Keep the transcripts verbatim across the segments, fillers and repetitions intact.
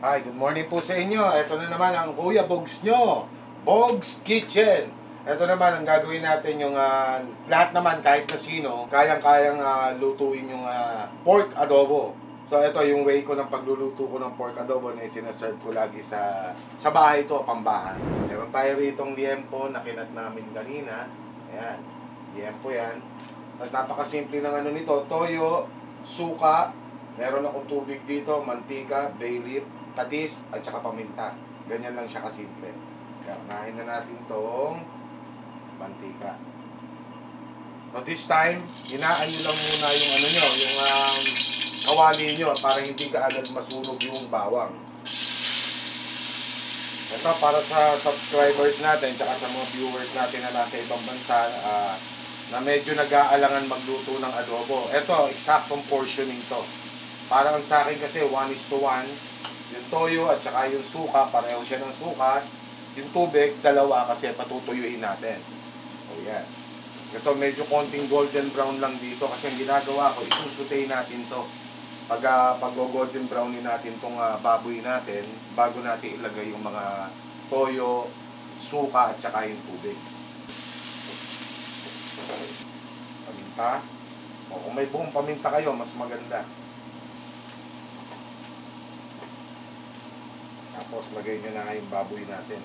Hi, good morning po sa inyo. Ito na naman ang Kuya Bogs nyo, Bogs Kitchen. Ito naman ang gagawin natin yung uh, lahat naman kahit na sino kayang-kayang uh, lutuin yung uh, pork adobo. So ito yung way ko ng pagluluto ko ng pork adobo na sinaserve ko lagi sa sa bahay to, pambahay. Meron tayo ritong liempo na kinat namin kanina. Ayan, liempo yan. Tapos napakasimple ng ano nito, toyo, suka, meron akong tubig dito, mantika, bay leaf, patis, at saka paminta. Ganyan lang siya kasimple. Kaya unahin na natin tong mantika. So this time, hinaan nyo lang muna yung ano nyo, yung um, kawali nyo para hindi ka agad masunog yung bawang. Ito para sa subscribers natin, tsaka sa mga viewers natin na nasa ibang bansa, uh, na medyo nag-aalangan magluto ng adobo. Ito, eksaktong portioning to. Parang sa akin kasi one is to one. Yung toyo at saka yung suka, pareho siya ng suka. Yung tubig, dalawa kasi patutuyuin natin. O yan. Ito medyo konting golden brown lang dito kasi ang ginagawa ko, isusutay natin to. Pag, uh, pag golden brownin natin tong uh, baboy natin, bago natin ilagay yung mga toyo, suka at saka yung tubig. Paminta. O kung may buong paminta kayo, mas maganda. Tapos lagay nyo na yung baboy natin.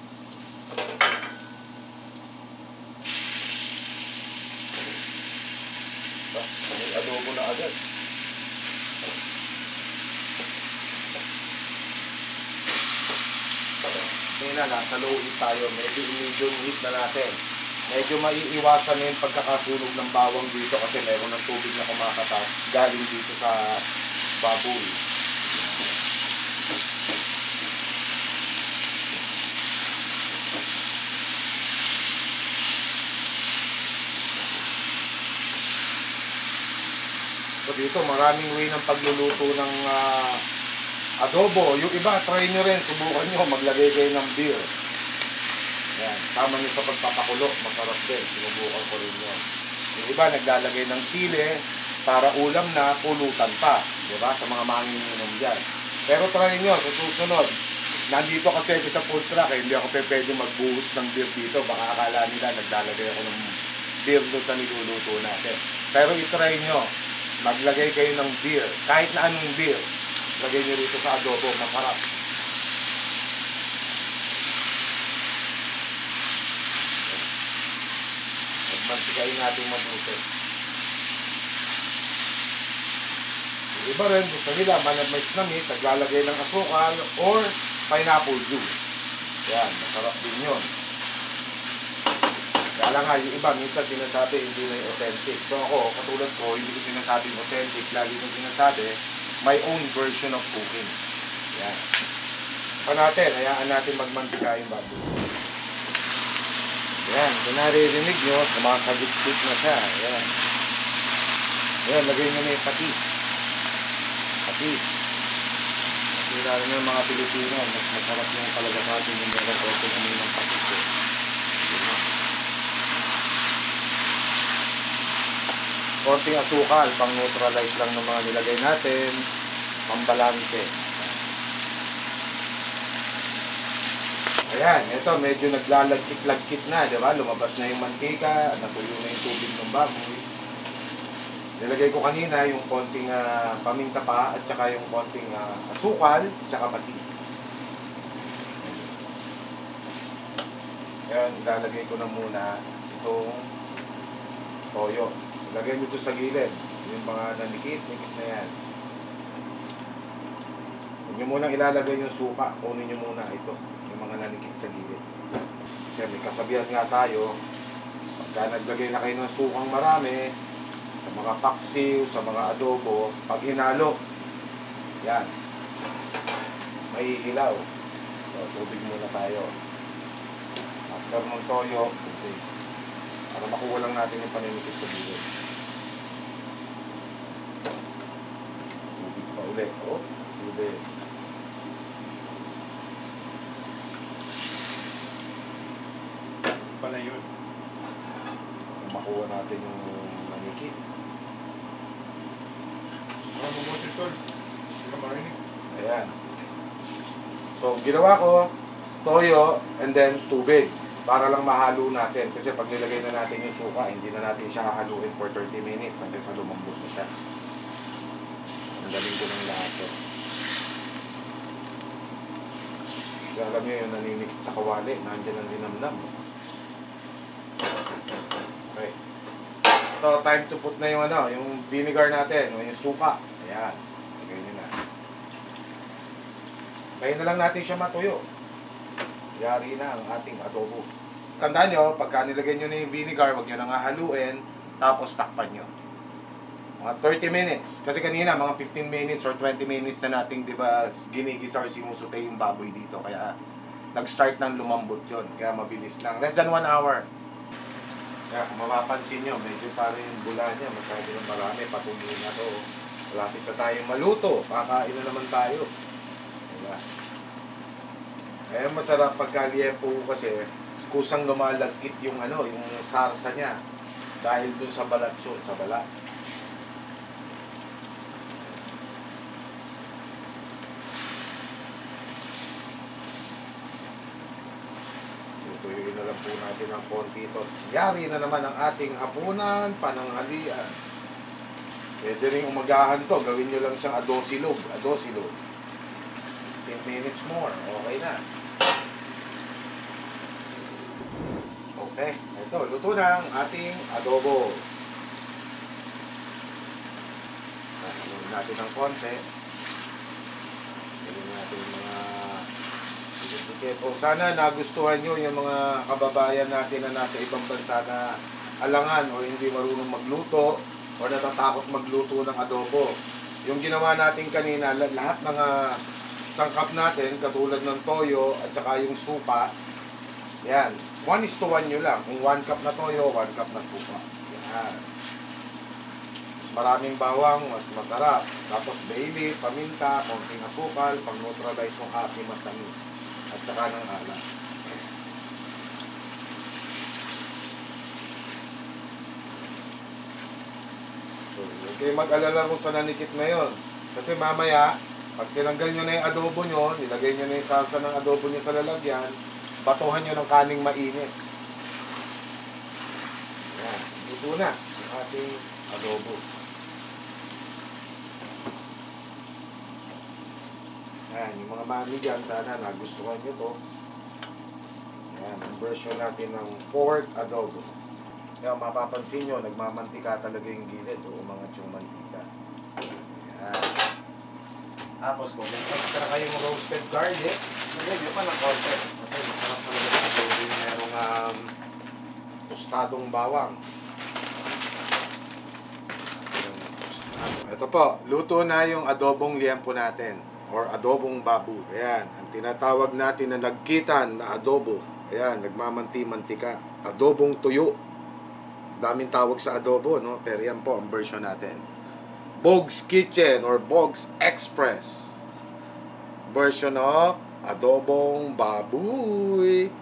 Ah, may adobo na agad. Ngayon na, nasa low heat tayo. Medyo medium heat na natin. Medyo maiiwasan na yung pagkakasunog ng bawang dito kasi meron ng tubig na kumakatas galing dito sa baboy. So dito, maraming way ng pagluluto ng uh, adobo. Yung iba, try nyo rin, subukan nyo, maglagay kayo ng beer. Yan, tama nyo sa pagpapakulo, masarap din, sinubukan ko rin yun. Yung iba, naglalagay ng sili para ulam na, pulutan pa. Diba? Sa mga manginginom dyan. Pero try nyo, sa susunod, nandito kasi sa food truck, eh, hindi ako pwede magbuhos ng beer dito. Baka akala nila, naglalagay ako ng beer doon sa niluluto natin. Pero itry nyo, maglagay kayo ng beer, kahit na anong beer, lagay nyo rito sa adobo, masarap. Magmantikain natin mabuti. Iba rin, gusto nila, manamais na meat, naglalagay ng asukal or pineapple juice. Yan, masarap din yun. Kaya nga, yung iba, minsan sinasabi, hindi na yung authentic. So ako, katulad ko, hindi ko sinasabing authentic. Lagi kong sinasabi, my own version of cooking. Yan. Pa natin, hayaan natin magmantika yung baboy. Yan, kung naririnig nyo, kumakagit-git na siya. Yan. Yan, lagay nyo na yung patis. Patis. Masira rin yung mga Pilipino. Mas masarap yung talaga sa atin yung meron ko kung ano yung patis eh. Konting asukal, pang neutralize lang ng mga nilagay natin, pambalanse. Ayan, ito medyo naglalagkit-lagkit na, di ba? Lumabas na yung mantika, natuyo na yung tubig ng baboy. Nilagay ko kanina yung konting uh, paminta pa at saka yung konting uh, asukal at saka patis. Ayan, ilalagay ko na muna itong toyo. Lagay nyo ito sa gilid. Yung mga nanikit-nikit na yan. Huwag nyo munang ilalagay yung suka. Kunin nyo muna ito. Yung mga nanikit sa gilid. Kasi may kasabihan nga tayo. Pagka naglagay na kayo ng sukang marami, sa mga paksiw, sa mga adobo, pag hinalo, yan. May hilaw. So, tubig muna tayo. After ng toyo, tubig. Para makuha lang natin yung paninikit sa gilid. Tubig pa ulit. O, tubig. Pala yun. Makuha natin yung manikit. Ano mo, Tito? Hindi ka marinig. Ayan. So, ginawa ko, toyo, and then tubig. Para lang mahalo natin. Kasi pag nilagay na natin yung suka, hindi na natin siya hahaluin for thirty minutes hanggang sa lumambot na siya. Ang galing ko ng lahat to. Kasi alam nyo yung naninikit sa kawali, nandiyan ang linamnam. Okay. Ito, time to put na yung ano, yung vinegar natin, o yung suka. Ayan. Lagay nyo na. Kaya na lang natin siya matuyo. Yari na ang ating adobo. Tandaan nyo, pagka nilagay nyo na yung vinegar, huwag nyo nang hahaluin, tapos takpan nyo. Mga thirty minutes. Kasi kanina, mga fifteen minutes or twenty minutes na nating, di ba, ginigisa or simusute yung baboy dito. Kaya, nag-start ng lumambot yun. Kaya mabilis lang. Less than one hour. Kaya kung mapapansin nyo, medyo parang yung bula niya, masyado ng marami, patungin na to. Malapit na tayong maluto. Kakain na naman tayo. Diba? Eh, masarap pagka liempo kasi kusang lumalagkit yung ano, yung sarsa niya dahil dun sa balat yun, sa balat. Tutuyuin na lang po natin ang konti ito. Yari na naman ang ating hapunan, pananghalian. Pwede rin umagahan to, gawin nyo lang siyang adosilog, adosilog. fifteen minutes more, okay na. Okay, ito, luto na ang ating adobo. Haluin natin ng konti. Haluin natin yung mga sikit-sikit. O sana nagustuhan nyo yung mga kababayan natin na nasa ibang bansa na alangan o hindi marunong magluto o natatakot magluto ng adobo. Yung ginawa natin kanina, lahat ng uh, sangkap natin, katulad ng toyo at saka yung supa, yan. one is to one nyo lang. Kung one cup na toyo, one cup na supa. Yan. Mas maraming bawang, mas masarap. Tapos bay leaf, paminta, konting asukal, pang-neutralize yung asim at tamis. At saka ng alat. So, huwag kayo mag-alala kung sa nanikit na yon. Kasi mamaya, pag tinanggal nyo na yung adobo nyo, nilagay nyo na yung salsa ng adobo nyo sa lalagyan, batuhan nyo ng kaning mainit. Yan, luto na ang ating adobo. Yan, yung mga mami dyan, sana nagustuhan nyo to. Yan, ang version natin ng pork adobo. Yan, mapapansin nyo, nagmamantika talaga yung gilid o umangat yung mantika. Yan. Tapos kung may extra kayong roasted garlic, lagay nyo pa ng konti. Kasi masarap talaga ng adobo yung merong um, tostadong bawang. Ito po, luto na yung adobong liempo natin or adobong baboy. Ayan, ang tinatawag natin na nagkitan na adobo. Ayan, nagmamanti-mantika. Adobong tuyo. Daming tawag sa adobo, no? Pero yan po ang version natin. Bog's Kitchen or Bog's Express version of adobong baboy.